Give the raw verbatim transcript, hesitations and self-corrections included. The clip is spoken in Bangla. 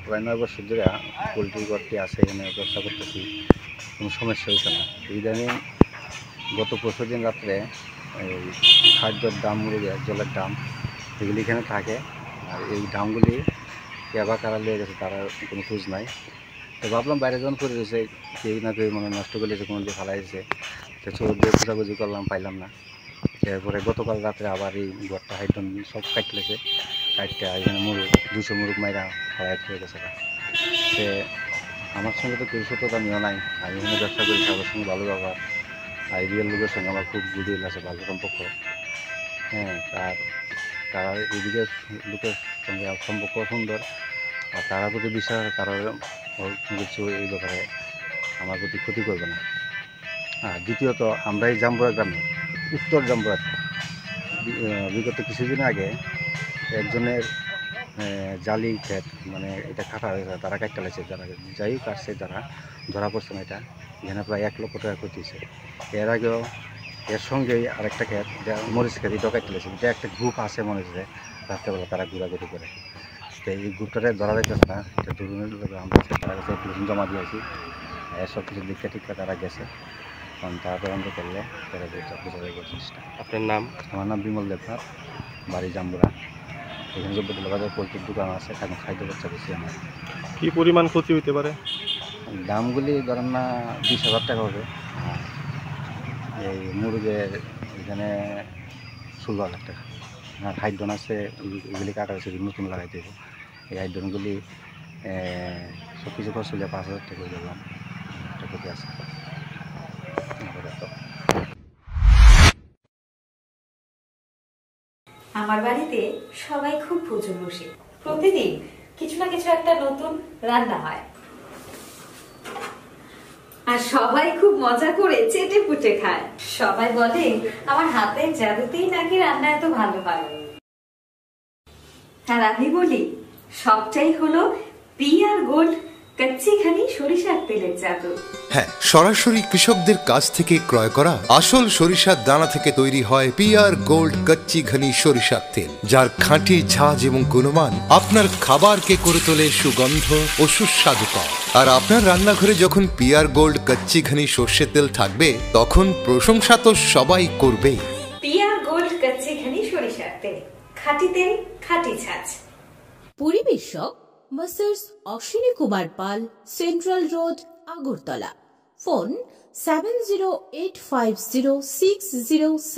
প্রায় নয় বছর ধরে পোলট্রি ঘরটি আছে, এখানে ব্যবসা করতেছি, কোনো সমস্যা হয়েছে না। ইদানিং গত পরশু দিন রাত্রে এই খাদ্যর দাম, মুরগির জলের দাম, এগুলি এখানে থাকে। আর এই দামগুলি কেবা কারা লেগে গেছে তারা কোনো খোঁজ নাই। তো ভাবলাম বাইরে যখন করে রয়েছে কেউ না কেউ মানে নষ্ট করে কোনো দিয়ে ফালাইছে, তো চোর দিয়ে খোঁজাখুঁজি করলাম, পাইলাম না। এরপরে গতকাল রাত্রে আবার এই ঘরটা হাইডন সব কাটলেছে, কাটতে এখানে মুরগ দুশো মুরগ মাইরা ফালাই হয়ে গেছে। সে আমার সঙ্গে তো কেউ সত্যতা নিয়েও নাই, আমি এখানে ব্যবসা করি, সবার সঙ্গে ভালো ব্যবহার, আর রিয়েল লোকের সঙ্গে আমার খুব গুডউইল আছে, ভালো সম্পর্ক। হ্যাঁ, আর তারা এদিকে লোকের সঙ্গে সম্পর্ক সুন্দর, আর তারা প্রতি বিশ্বাস, তারা কিছু এই ব্যাপারে আমার প্রতি ক্ষতি করবে না। আর দ্বিতীয়ত আমরা এই জাম্বুরা গ্রামে, উত্তর জাম্বুরা, বিগত কিছুদিন আগে একজনের জালি ক্ষেত, মানে এটা কাটা হয়েছে, তারা কাটতে লাগছে, যারা যাই কাটছে তারা ধরা পড়ছে না। এটা এখানে প্রায় এক লক্ষ টাকা করতেছে। এর আগেও এর সঙ্গেই আরেকটা ক্ষেত, মরিচ ক্ষেত, এটাও কাটতে লাগছে। এটা একটা গ্রুপ আছে মনে হচ্ছে, রাত্রেবেলা তারা ঘোরাঘুরি করে। তো এই গ্রুপটাতে ধরা যাইতেছে না, এটা দুজনের আমরা তারা কাছে দুজন জমা দিয়েছি, সব কিছু দীক্ষা টিক্ষা তারা গেছে, কারণ তারা তদন্ত করলে তারা বোঝা যাবে জিনিসটা। আপনার নাম? আমার নাম বিমল দেবনাথ, বাড়ি জাম্বুরা। এখানে যে বাজার পোলট্রির দোকান আছে, এখন খাদ্য বাচ্চা বেশি আমার। কী পরিমাণ ক্ষতি হইতে পারে? দামগুলি ধরেন না বিশ হাজার টাকা হবে। এই মুরগের এখানে ষোলো হাজার টাকা। আর হাইড্রন আছে, এগুলি কাটা হয়েছে, নতুন লাগাই দেবো। এই হাইড্রনগুলি সব কিছু খরচ হলে পাঁচ হাজার টাকা দিলাম, একটা ক্ষতি আছে। আমার বাড়িতে সবাই খুব প্রচুর বসে, প্রতিদিন কিছু না কিছু একটা নতুন রান্না হয়, আর সবাই খুব মজা করে চেটে পুটে খায়। সবাই বলে আমার হাতের জাদুতেই নাকি রান্না এত ভালো হয়। আর আমি বলি সবটাই হলো পিআর গোল্ড কচ্চি ঘনি সরিষার তেলের জাদু। হ্যাঁ, সরাসরি কৃষকদের কাছ থেকে ক্রয় করা আসল সরিষার দানা থেকে তৈরি হয় পিআর গোল্ড কচ্চি ঘনি সরিষার তেল, যার খাঁটি ঝাঁজ এবং গুণমান আপনার খাবারকে করে তোলে সুগন্ধ ও সুস্বাদুকর। আর আপনার রান্নাঘরে যখন পিআর গোল্ড কচ্চি ঘনি সর্ষের তেল থাকবে, তখন প্রশংসা তো সবাই করবে। পিআর গোল্ড কচ্চি ঘনি সরিষার তেল, খাঁটি তেল, খাঁটি ঝাঁজ। পরিবেশক masters Ashwini Kumar Pal, central road, Agartala. Phone seven zero eight five zero six zero